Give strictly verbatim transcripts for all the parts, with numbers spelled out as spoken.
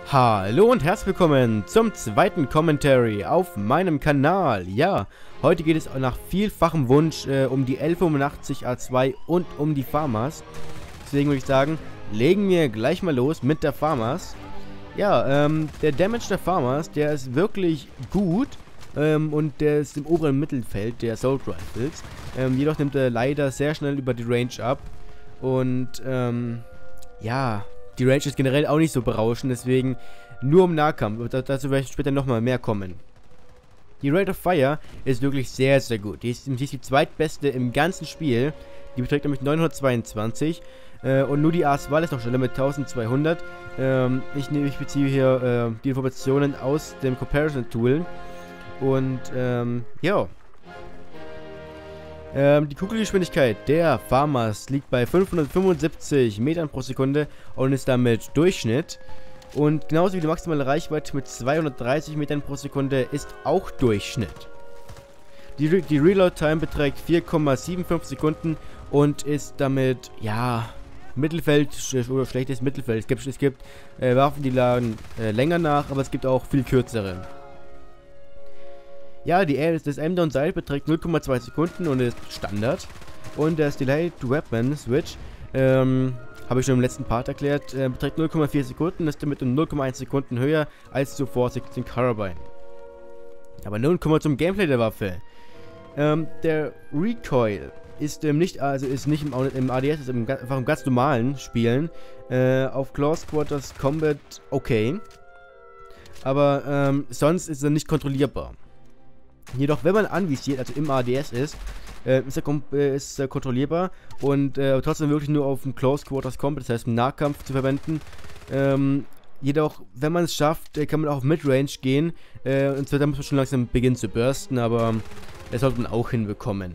Hallo und herzlich willkommen zum zweiten Commentary auf meinem Kanal. Ja, heute geht es nach vielfachem Wunsch äh, um die L fünfundachtzig A zwei und um die FAMAS. Deswegen würde ich sagen, legen wir gleich mal los mit der FAMAS. Ja, ähm, der Damage der FAMAS, der ist wirklich gut ähm, und der ist im oberen Mittelfeld der Assault Rifles. Ähm, jedoch nimmt er leider sehr schnell über die Range ab und ähm, ja... Die Range ist generell auch nicht so berauschend, deswegen nur im Nahkampf. Da, dazu werde ich später nochmal mehr kommen. Die Rate of Fire ist wirklich sehr, sehr gut. Die ist, die ist die zweitbeste im ganzen Spiel. Die beträgt nämlich neunhundertzweiundzwanzig. Äh, und nur die Aswal ist noch schneller mit eintausendzweihundert. Ähm, ich, ich beziehe hier äh, die Informationen aus dem Comparison Tool. Und, ähm, ja. Ähm, die Kugelgeschwindigkeit der FAMAS liegt bei fünfhundertfünfundsiebzig Metern pro Sekunde und ist damit Durchschnitt. Und genauso wie die maximale Reichweite mit zweihundertdreißig Metern pro Sekunde ist auch Durchschnitt. Die, Re die Reload-Time beträgt vier Komma fünfundsiebzig Sekunden und ist damit, ja, Mittelfeld oder schlechtes Mittelfeld. Es gibt, es gibt äh, Waffen, die laden äh, länger nach, aber es gibt auch viel kürzere. Ja, die das Aim-Down-Seil beträgt null Komma zwei Sekunden und ist Standard. Und das Delay-to-Weapon-Switch, ähm, habe ich schon im letzten Part erklärt, äh, beträgt null Komma vier Sekunden, ist damit um null Komma eins Sekunden höher als zuvor sechzehn Carabine. Aber nun kommen wir zum Gameplay der Waffe. Ähm, der Recoil ist ähm, nicht, also ist nicht im, im A D S, ist im, einfach im ganz normalen Spielen. Äh, auf Close Quarters Combat okay. Aber ähm, sonst ist er nicht kontrollierbar. Jedoch, wenn man anvisiert, also im A D S ist, äh, ist, er, äh, ist er kontrollierbar und äh, trotzdem wirklich nur auf dem Close Quarters Combat, das heißt im Nahkampf zu verwenden. Ähm, jedoch, wenn man es schafft, äh, kann man auch auf Midrange gehen äh, und zwar dann muss man schon langsam beginnen zu bursten, aber das sollte man auch hinbekommen.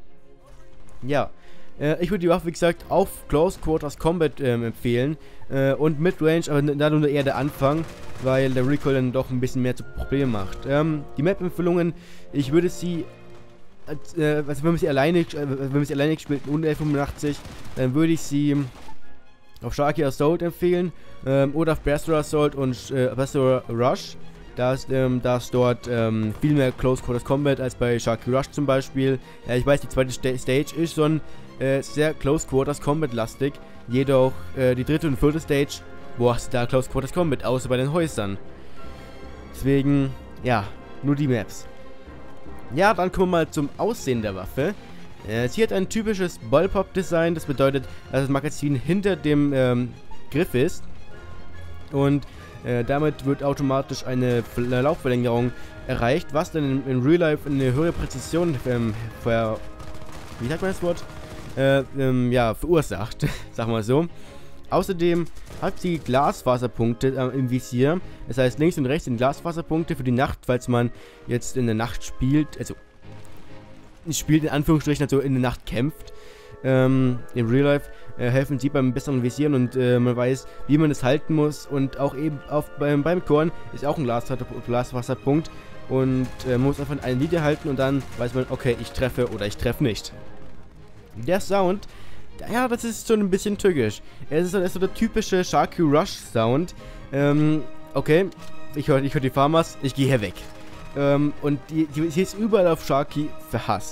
Ja, äh, ich würde die Waffe, wie gesagt, auf Close Quarters Combat ähm, empfehlen äh, und Midrange, aber da nur eher der Anfang, weil der Recoil dann doch ein bisschen mehr zu Problemen macht. Ähm, die Map-Empfehlungen, ich würde sie, äh, also wenn man sie alleine, äh, wenn man sie alleine spielt ohne L fünfundachtzig, dann würde ich sie auf Sharky Assault empfehlen ähm, oder auf Berserker Assault und äh, Berserker Rush. Da ist, ähm, da ist dort ähm, viel mehr Close Quarters Combat als bei Sharky Rush zum Beispiel. Ja, ich weiß, die zweite St Stage ist schon äh, sehr Close Quarters Combat lastig, jedoch äh, die dritte und vierte Stage, boah, ist da Close Quarters Combat, außer bei den Häusern. Deswegen, ja, nur die Maps. Ja, dann kommen wir mal zum Aussehen der Waffe. Äh, sie hat ein typisches Bullpup-Design, das bedeutet, dass das Magazin hinter dem ähm, Griff ist. Und äh, damit wird automatisch eine, eine Laufverlängerung erreicht, was dann in, in Real Life eine höhere Präzision ähm, ver... Wie sagt man das Wort? Äh, ähm, ja, verursacht, sagen wir so. Außerdem hat sie Glasfaserpunkte äh, im Visier. Das heißt, links und rechts sind Glasfaserpunkte für die Nacht, falls man jetzt in der Nacht spielt. Also, spielt in Anführungsstrichen, also in der Nacht kämpft. Ähm, Im Real Life äh, helfen sie beim besseren Visieren und äh, man weiß, wie man es halten muss. Und auch eben auf, beim, beim Korn ist auch ein Glasfaser, Glasfaserpunkt. Und äh, man muss einfach eine Linie halten und dann weiß man, okay, ich treffe oder ich treffe nicht. Der Sound, ja, das ist schon ein bisschen tückisch. Es ist, ist so der typische Sharky Rush Sound. Ähm, okay, ich höre ich hör die FAMAS, ich gehe hier weg. Ähm, und die, die, sie ist überall auf Sharky verhasst.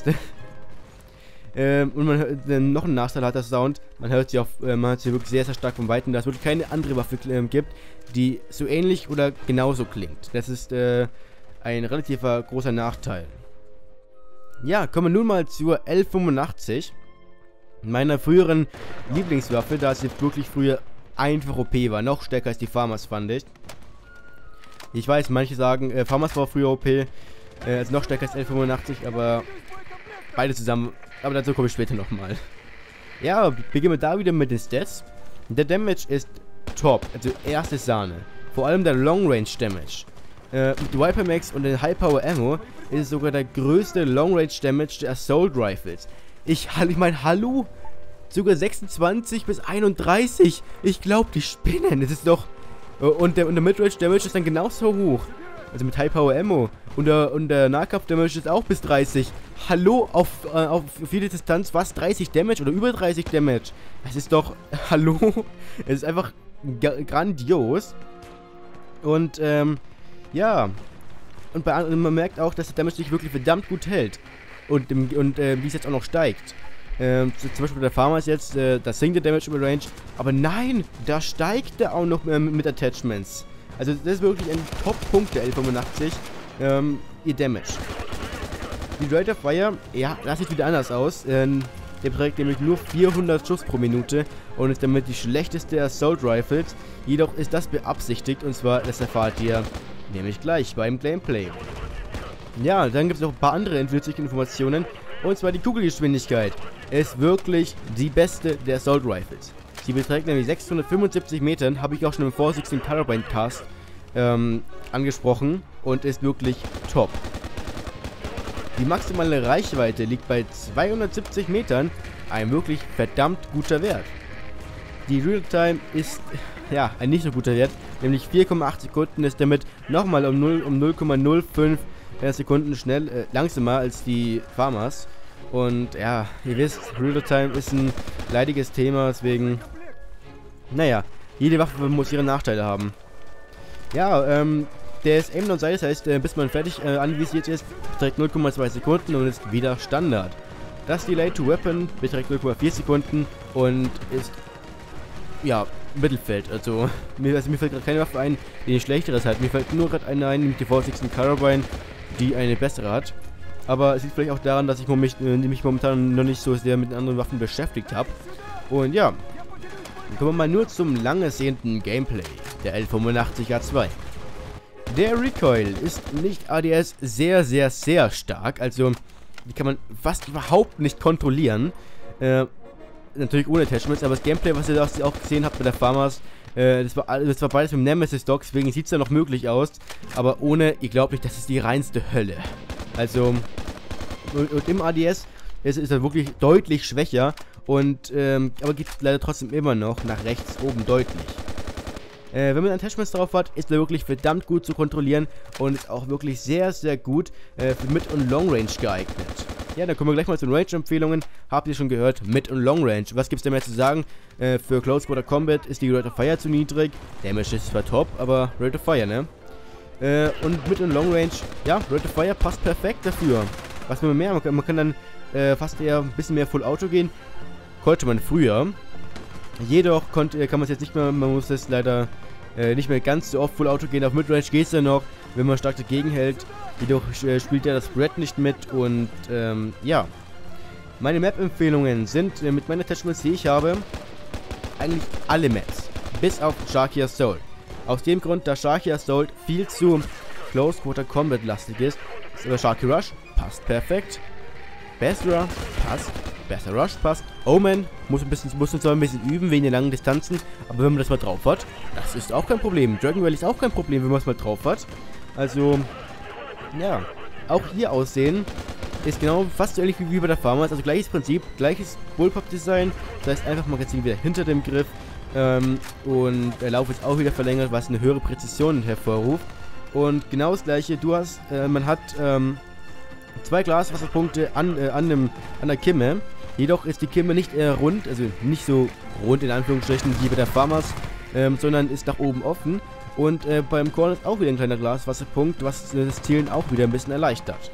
ähm, und man hört, äh, noch ein Nachteil hat der Sound, man hört sie auf, äh, man hört sie wirklich sehr, sehr stark von Weitem, da es wirklich keine andere Waffe äh, gibt, die so ähnlich oder genauso klingt. Das ist äh, ein relativer großer Nachteil. Ja, kommen wir nun mal zur L fünfundachtzig. Meiner früheren Lieblingswaffe, da sie wirklich früher einfach O P war. Noch stärker als die FAMAS, fand ich. Ich weiß, manche sagen, äh, FAMAS war früher O P, äh, also noch stärker als L fünfundachtzig, aber beide zusammen. Aber dazu komme ich später nochmal. Ja, beginnen wir da wieder mit den Stats. Der Damage ist top, also erste Sahne. Vor allem der Long Range Damage. Äh, mit Viper Max und den High Power Ammo ist es sogar der größte Long Range Damage der Assault Rifles. Ich, ich meine, hallo? Sogar sechsundzwanzig bis einunddreißig. Ich glaube, die spinnen. Das ist doch... Und der, und der Midrange Damage ist dann genauso hoch. Also mit High Power Ammo. Und der, und der Nahkampf Damage ist auch bis dreißig. Hallo? Auf, äh, auf viele Distanz fast dreißig Damage oder über dreißig Damage. Das ist doch... Hallo? Es ist einfach grandios. Und, ähm, ja. Und, bei, und man merkt auch, dass der Damage sich wirklich verdammt gut hält. Und, und äh, wie es jetzt auch noch steigt. Ähm, zum Beispiel bei der Farmers jetzt, äh, da sinkt der Damage über Range. Aber nein, da steigt er auch noch äh, mit Attachments. Also das ist wirklich ein Top-Punkt der L fünfundachtzig. Ähm, ihr Damage. Die Rate of Fire, ja, das sieht wieder anders aus. Ähm, der beträgt nämlich nur vierhundert Schuss pro Minute und ist damit die schlechteste Assault Rifles. Jedoch ist das beabsichtigt und zwar, das erfahrt ihr nämlich gleich beim Gameplay. Ja, dann gibt es noch ein paar andere nützliche Informationen. Und zwar die Kugelgeschwindigkeit. Ist wirklich die beste der Assault Rifles. Sie beträgt nämlich sechshundertfünfundsiebzig Metern, habe ich auch schon im vier sechzehn Carbine Cast ähm, angesprochen und ist wirklich top. Die maximale Reichweite liegt bei zweihundertsiebzig Metern, ein wirklich verdammt guter Wert. Die Realtime ist, ja, ein nicht so guter Wert, nämlich vier Komma acht Sekunden, ist damit nochmal um null Komma null fünf Sekunden schnell, äh, langsamer als die Farmers. Und ja, ihr wisst, Realtime ist ein leidiges Thema, deswegen, naja, jede Waffe muss ihre Nachteile haben. Ja, ähm, der ist Aim on Sight, das heißt, äh, bis man fertig äh, anvisiert ist, beträgt null Komma zwei Sekunden und ist wieder Standard. Das Delay to Weapon beträgt null Komma vier Sekunden und ist, ja, Mittelfeld. Also, mir, also, mir fällt gerade keine Waffe ein, die ein schlechteres hat. Mir fällt nur gerade eine ein, nämlich die vier sechzehn Carbine, die eine bessere hat. Aber es liegt vielleicht auch daran, dass ich mich, äh, mich momentan noch nicht so sehr mit anderen Waffen beschäftigt habe. Und ja, dann kommen wir mal nur zum lang ersehnten Gameplay der L fünfundachtzig A zwei. Der Recoil ist nicht A D S sehr, sehr, sehr stark. Also, die kann man fast überhaupt nicht kontrollieren. Äh, natürlich ohne Attachments, aber das Gameplay, was ihr auch gesehen habt bei der Farmers, äh, das, war, das war beides mit dem Nemesis-Dock, deswegen sieht es ja noch möglich aus. Aber ohne, ihr glaubt nicht, das ist die reinste Hölle. Also, und, und im A D S ist, ist er wirklich deutlich schwächer. Und, ähm, aber geht leider trotzdem immer noch nach rechts oben deutlich. Äh, wenn man Attachments drauf hat, ist er wirklich verdammt gut zu kontrollieren und ist auch wirklich sehr, sehr gut äh, für Mid- und Long Range geeignet. Ja, dann kommen wir gleich mal zu den Range-Empfehlungen. Habt ihr schon gehört, Mid- und Long Range. Was gibt es da mehr zu sagen? Äh, für Close Quarter Combat ist die Rate of Fire zu niedrig. Damage ist zwar top, aber Rate of Fire, ne? Äh, und Mid- und Long Range, ja, Rate of Fire passt perfekt dafür. Was will man mehr? Man kann, man kann dann äh, fast eher ein bisschen mehr Full Auto gehen. Konnte man früher. Jedoch konnte, kann man es jetzt nicht mehr, man muss es leider äh, nicht mehr ganz so oft Full Auto gehen. Auf Midrange geht es ja noch, wenn man stark dagegen hält. Jedoch äh, spielt ja das Spread nicht mit und ähm, ja. Meine Map-Empfehlungen sind äh, mit meinen Attachments, die ich habe, eigentlich alle Maps. Bis auf Sharky Assault. Aus dem Grund, da Sharky Assault viel zu Close Quarter Combat lastig ist. Ist aber Sharky Rush passt perfekt. Basra passt. Besser Rush passt. Omen muss ein bisschen, muss zwar ein bisschen üben wegen den langen Distanzen, aber wenn man das mal drauf hat, das ist auch kein Problem. Dragon Valley ist auch kein Problem, wenn man es mal drauf hat. Also, ja, auch hier aussehen ist genau fast so ähnlich wie bei der Farmers. Also gleiches Prinzip, gleiches Bullpup-Design. Das heißt einfach Magazin wieder hinter dem Griff ähm, und der Lauf ist auch wieder verlängert, was eine höhere Präzision hervorruft. Und genau das gleiche, du hast, äh, man hat ähm, zwei Glaswasserpunkte an, äh, an, dem, an der Kimme. Jedoch ist die Kimme nicht äh, rund, also nicht so rund in Anführungsstrichen wie bei der Farmers, ähm, sondern ist nach oben offen. Und äh, beim Korn ist auch wieder ein kleiner Glaswasserpunkt, was äh, das Zielen auch wieder ein bisschen erleichtert.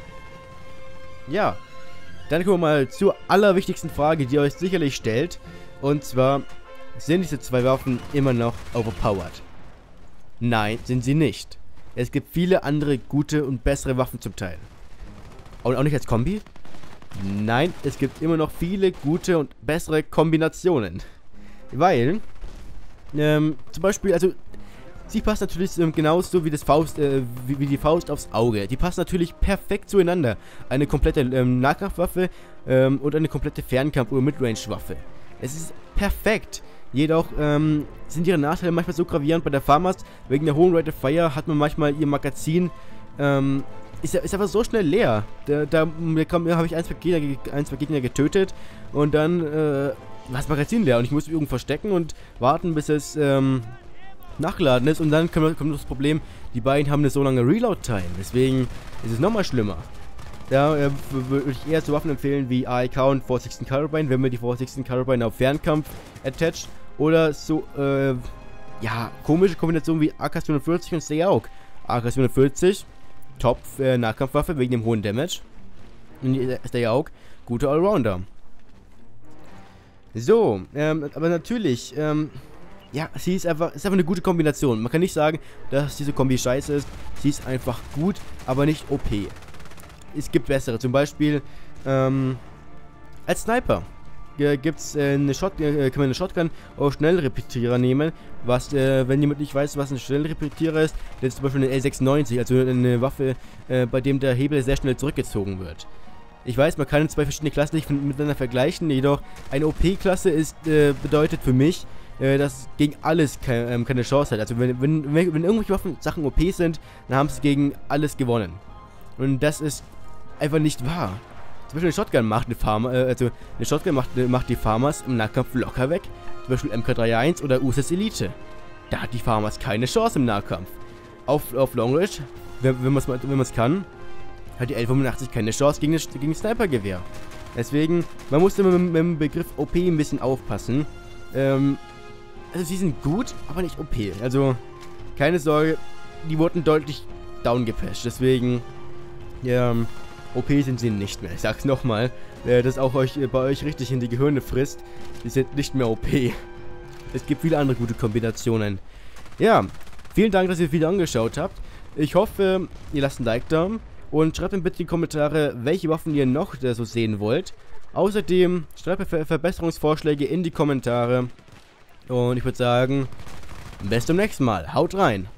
Ja, dann kommen wir mal zur allerwichtigsten Frage, die ihr euch sicherlich stellt. Und zwar, sind diese zwei Waffen immer noch overpowered? Nein, sind sie nicht. Es gibt viele andere gute und bessere Waffen zum Teil. Und auch nicht als Kombi? Nein, es gibt immer noch viele gute und bessere Kombinationen. Weil, ähm, zum Beispiel, also, sie passt natürlich ähm, genauso wie, das Faust, äh, wie, wie die Faust aufs Auge. Die passt natürlich perfekt zueinander. Eine komplette ähm, Nahkampfwaffe ähm, und eine komplette Fernkampf- oder Midrange-Waffe. Es ist perfekt. Jedoch ähm, sind ihre Nachteile manchmal so gravierend bei der Farmers. Wegen der hohen Rate of Fire hat man manchmal ihr Magazin, ähm, Ist, ist einfach so schnell leer. Da, da, da habe ich ein zwei, Gegner, ein, zwei Gegner getötet und dann äh, war das Magazin leer und ich musste irgendwo verstecken und warten, bis es ähm, nachgeladen ist und dann kommt, kommt das Problem, die beiden haben eine so lange Reload-Time. Deswegen ist es nochmal schlimmer. Da äh, würde ich eher zu Waffen empfehlen wie A E K und vier sechzehn Carbine, wenn man die vier sechzehn Carbine auf Fernkampf attached oder so, äh, ja, komische Kombination wie A K siebenundvierzig und Stay Aug. A K siebenundvierzig, Top äh, Nahkampfwaffe wegen dem hohen Damage. Und Stay Aug, guter Allrounder. So, ähm, aber natürlich, ähm, ja, sie ist einfach, ist einfach eine gute Kombination. Man kann nicht sagen, dass diese Kombi scheiße ist. Sie ist einfach gut, aber nicht O P. Es gibt bessere, zum Beispiel, ähm, als Sniper. Gibt es äh, eine Shot, äh, kann man eine Shotgun auch Schnellrepetierer nehmen, was, äh, wenn jemand nicht weiß, was ein Schnellrepetierer ist, das ist zum Beispiel eine L sechsundneunzig, also eine Waffe, äh, bei dem der Hebel sehr schnell zurückgezogen wird. Ich weiß, man kann zwei verschiedene Klassen nicht miteinander vergleichen, jedoch eine O P-Klasse ist, äh, bedeutet für mich, äh, dass es gegen alles ke ähm, keine Chance hat. Also wenn, wenn, wenn, wenn irgendwelche Waffen Sachen O P sind, dann haben sie gegen alles gewonnen. Und das ist einfach nicht wahr. Zum Beispiel eine Shotgun macht eine Farmer, äh, also eine Shotgun macht, macht die Farmers im Nahkampf locker weg. Zum Beispiel M K dreiunddreißig oder U S S Elite. Da hat die Farmers keine Chance im Nahkampf. Auf, auf Long Range, wenn, wenn man es wenn man's kann, hat die L fünfundachtzig keine Chance gegen das, gegen das Snipergewehr. Deswegen, man muss immer mit, mit dem Begriff O P ein bisschen aufpassen. Ähm, also sie sind gut, aber nicht O P. Also, keine Sorge, die wurden deutlich downgepatcht. Deswegen, ja, O P sind sie nicht mehr. Ich sag's nochmal, äh, dass auch euch äh, bei euch richtig in die Gehirne frisst. Die sind nicht mehr O P. Es gibt viele andere gute Kombinationen. Ja, vielen Dank, dass ihr das Video angeschaut habt. Ich hoffe, ihr lasst ein Like da und schreibt mir bitte in die Kommentare, welche Waffen ihr noch äh, so sehen wollt. Außerdem schreibt mir Ver Verbesserungsvorschläge in die Kommentare. Und ich würde sagen, bis zum nächsten Mal. Haut rein!